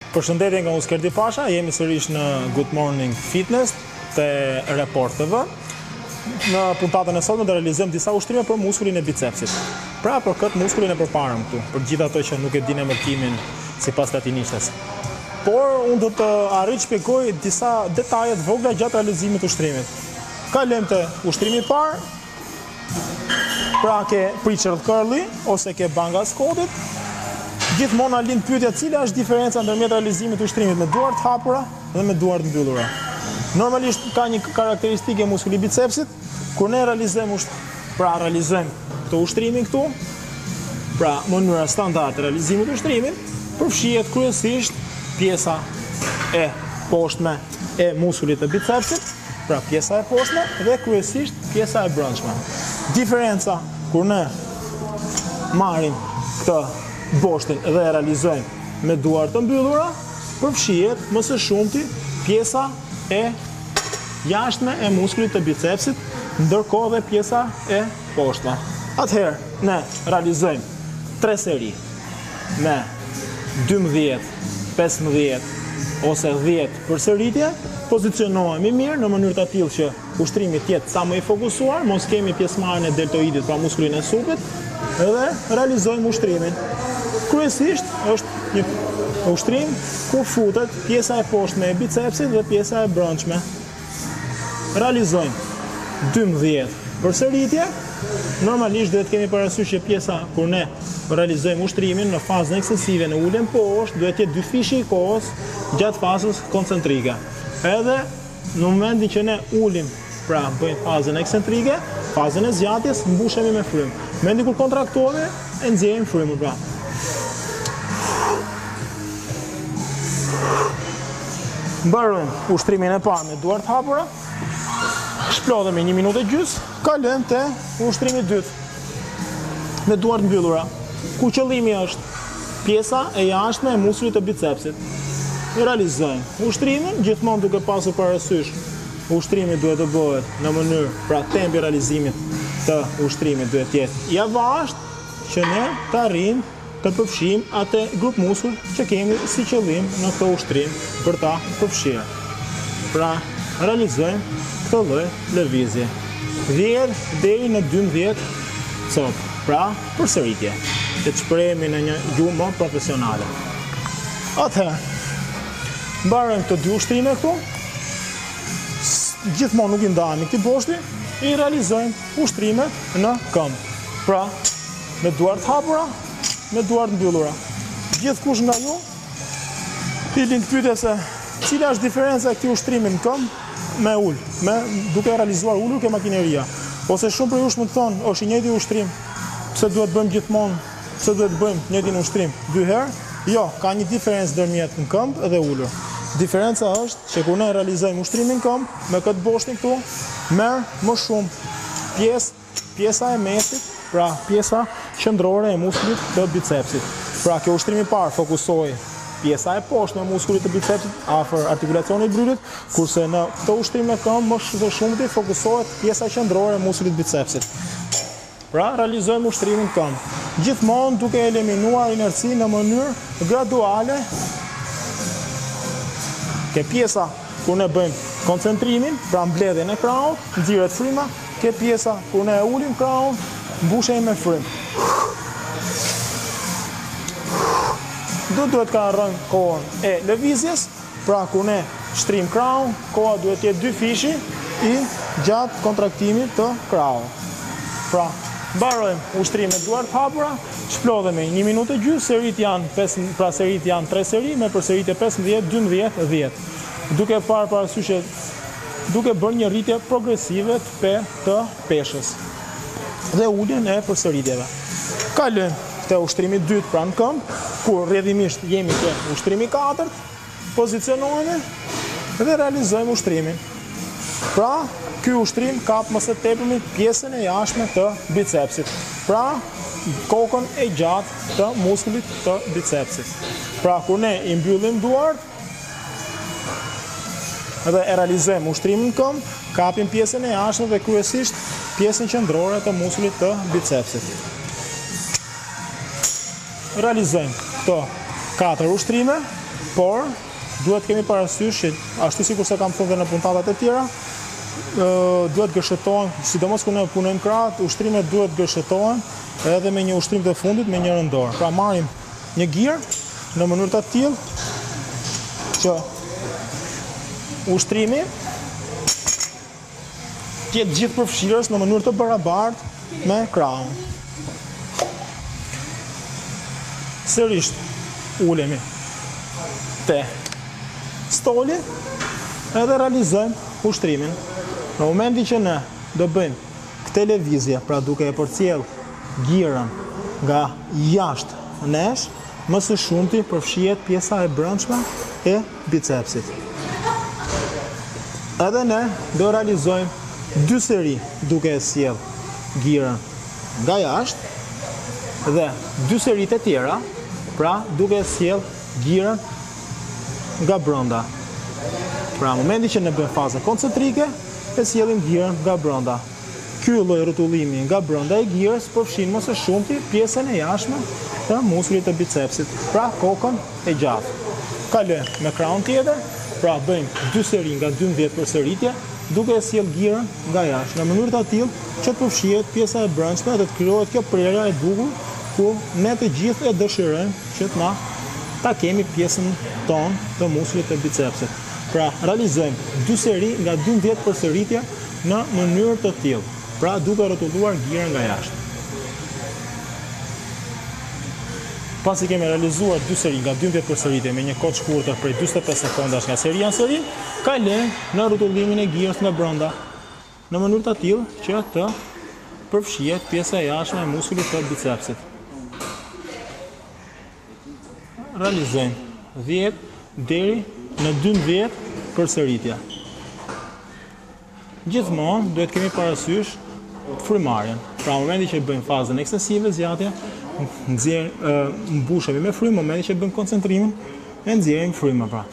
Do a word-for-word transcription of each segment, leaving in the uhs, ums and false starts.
Përshëndetje nga Uskerdi Pasha, jemi sërish në Good Morning Fitness të Report T V. Në puntatën e sotme do realizojmë disa ushtrime për muskulin e bicepsit. Pra për këtë muskulin e përparëm këtu, për gjithë ato që nuk e dinë emërtimin sipas latinishtes. Por unë do të arrij të shpjegoj disa detaje të vogla gjatë realizimit të ushtrimit. Kalojmë te ushtrimi i parë. Pra ke preacher curly ose ke banga squatit. Gjithmonë na lind pyetja cila është diferenca ndërmjet realizimit të ushtrimit me duart hapura dhe me duart mbyllura. Normalisht ka një karakteristike muskuli bicepsit, kur ne realizojmë ushtrim, pra realizojmë këtë ushtrimin këtu, pra mënyra standard e realizimit të ushtrimit, përfshihet kryesisht pjesa e poshtme e muskulit të bicepsit, pra pjesa e poshtme dhe kryesisht pjesa e brendshme. Diferenca kur ne marrim këtë boshtin dhe e realizojmë me duart të mbyllura, përfshihet më së shumti pjesa e jashtme e muskulit të bicepsit, ndërkohë dhe pjesa e poshtme. Atëherë, ne realizojmë tre seri me dymbëdhjetë, pesëmbëdhjetë ose dhjetë përsëritje, pozicionohemi mirë në mënyrë të tillë që ushtrimi të jetë sa më i fokusuar, mos kemi pjesëmarrjen e deltoidit, pra muskulin e supit, dhe realizojmë ushtrimin. Kryesisht është një ushtrim ku futet pjesa e poshtme e bicepsit dhe pjesa e brendshme. Realizojmë dymbëdhjetë përsëritje. Normalisht duhet kemi parasysh që pjesa kur ne realizojmë ushtrimin në fazën eksesive në uljen poshtë, duhet të jetë dy fishi i kohës gjatë fazës koncentrike. Edhe në momentin që ne ulim, pra bëjmë fazën eksentrike, fazën e zgjatjes mbushemi me frymë. Në momentin kur kontraktohemi, e nxjerrim frymën pra. Mbarojmë ushtrimin e parë me duart hapura, shplodhemi një minutë e gjys, kalojmë te ushtrimi i dytë me duart mbyllura, ku qëllimi është pjesa e jashtme e muskulit të bicepsit. Realizojmë ushtrimin gjithmonë duke pasur parasysh ushtrimi duhet të bëhet në mënyrë, pra tempi i realizimit të ushtrimit duhet të jetë i avashtë që ne të arrijmë të përfshijmë atë grup muskull që kemi si qëllim në këtë ushtrim për ta përfshirë. Pra, realizojmë këtë lloj lëvizje. dhjetë deri në dymbëdhjetë copë. Pra, përsëritje. Të shprehemi në një gjuhë më profesionale. Atëherë, mbarojmë të dy ushtrime këtu. Gjithmonë nuk i ndahemi këtij boshti, i realizojmë ushtrimet në këmbë. Pra, me duart hapura, me duart mbyllura. Gjithkush nga ju i lind pyetja se cila është diferenca e këtij ushtrimi në këmbë me ul, me duke realizuar ulur ke makineria. Ose shumë për jush më të thonë, është i njëjti ushtrim, pse duhet bëjmë gjithmonë, pse duhet bëjmë njëjtin ushtrim dy herë? Jo, ka një diferencë ndërmjet në këmbë dhe ulur. Diferenca është që kur ne realizojmë ushtrimin në këmbë me këtë boshtin këtu, merr më shumë pjesë, pjesa e mesit, pra pjesa qendrore e muskulit të bicepsit. Pra kjo ushtrim i parë fokusoi pjesa e poshtme e muskulit të bicepsit afër artikulacionit brytit, kurse në këtë ushtim në këmbë më së shumti fokusohet pjesa qendrore e muskulit bicepsit. Pra realizojmë ushtrimin në këmbë, gjithmonë duke eliminuar inercinë në mënyrë graduale. Ke pjesa kur ne bëjmë koncentrimin, pra mbledhjen e krahut, nxirret fryma, ke pjesa kur ne e ulim krahun, mbushemi me frymë. Do duhet ka rënë kohën e lëvizjes, pra kur ne shtrim krahun, koha duhet të jetë dy fishi i gjatë kontraktimit të krahut. Pra, mbarojmë ushtrimet duart hapura, shplodhemi një minutë e gjys, serit janë pesë, pra serit janë tre seri me përsëritje pesëmbëdhjetë, dymbëdhjetë, dhjetë. Duke parë parasysh duke bërë një rritje progresive të, pe, të peshës dhe uljen e përsëritjeve. Kalojmë te ushtrimi i dytë pra në këmbë, kur rrjedhimisht jemi te ushtrimi i katërt, pozicionohemi dhe realizojmë ushtrimin. Pra, ky ushtrim kap më së tepërmi pjesën e jashtme të bicepsit. Pra, kokën e gjatë të muskulit të bicepsit. Pra, kur ne i mbyllim duart dhe e realizojmë ushtrimin në këmbë, kapim pjesën e jashtme dhe kryesisht pjesën qendrore të muskulit të bicepsit. Realizojmë këto katër ushtrime por duhet kemi parasysh që ashtu sikur se kam thënë dhe në puntatat e tjera, duhet gërshëtohen, sidomos kur ne punojmë krahët, ushtrimet duhet gërshëtohen edhe me një ushtrim të fundit me njërën dorë. Pra marrim një gir në mënyrë të tillë që ushtrimi tjetë gjithë përfshirës në mënyrë të barabartë me krahun. Sërish ulemi te stoli edhe realizojmë ushtrimin. Në momenti që ne do bëjmë këtë lëvizje, pra duke e përcjell girën nga jashtë nesh, më së shumti përfshihet pjesa e brendshme e bicepsit. Edhe ne do realizojmë dy seri duke e sjell girën nga jashtë dhe dy serit e tjera, pra duke e sjell girën nga brenda. Pra në momentin që ne bëjmë fazën koncentrike, e sjellim girën nga brenda. Ky lloj rrotullimi nga brenda e girës përfshin më së shumti pjesën e jashtme të muskulit të bicepsit, pra kokën e gjatë. Kalojmë me krahun tjetër, pra bëjmë dy seri nga dymbëdhjetë përsëritje, duke e sjell girën nga jashtë, në mënyrë të tillë që të përfshihet pjesa e brendshme dhe të krijohet kjo prerja e bukur ku ne të gjithë e dëshirojmë që të na ta kemi pjesën tonë të muskulit të bicepsit. Pra realizojmë dy seri nga dymbëdhjetë përsëritje në mënyrë të tillë, pra duke rrotulluar girën nga jashtë. Pasi kemi realizuar dy seri nga dymbëdhjetë përsëritje me një kohë të shkurtër prej dyzet e pesë sekondash nga seria në seri, kalojmë në rrotullimin e girës nga brenda, në mënyrë të tillë që të përfshihet pjesa e jashtme e muskulit të bicepsit. Realizojmë dhjetë deri në dymbëdhjetë përsëritje. Gjithmonë duhet kemi parasysh frymarrjen. Pra në momentin që bëjmë fazën ekstensive zgjatje, nxjerrim mbushemi me frymë, në momentin që bëjmë koncentrimin, e nxjerrim frymën pra.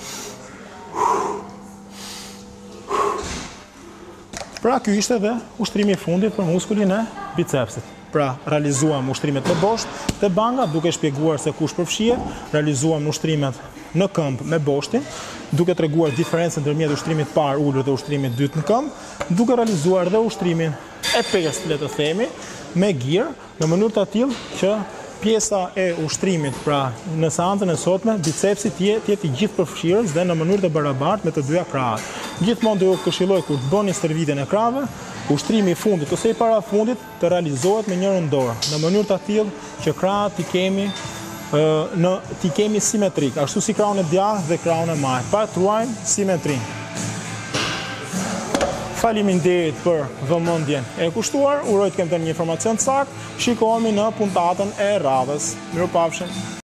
Pra ky ishte edhe ushtrimi i fundit për muskulin e bicepsit. Pra realizuam ushtrimet të boshtë të banga, duke shpjeguar se kush përfshihet, realizuam ushtrimet në këmbë me boshtin, duke treguar diferencën ndërmjet uштrimit parë ulur dhe uштrimit dytë në këmbë, duke realizuar edhe ushtrimin e pestë, le të themi, me girë, në mënyrë të tillë që pjesa e ushtrimit, pra në seancën e sotme, bicepsi tjetë i gjithë përfshirës dhe në mënyrë të barabartë me të dyja krahët. Gjithmonë do ju këshilloj kur të bëni stërvitjen e krahëve, ushtrimi i fundit ose i parafundit të realizohet me njërën dorë, në mënyrë të tillë që krahët i kemi në t'i kemi simetrik, ashtu si krahun e djathtë dhe krahun e majtë, pa truajmë simetrinë. Faleminderit për vëmendjen e kushtuar, uroj të kem të një informacion të saktë, shikohemi në puntatën e radhës. Mirupafshim.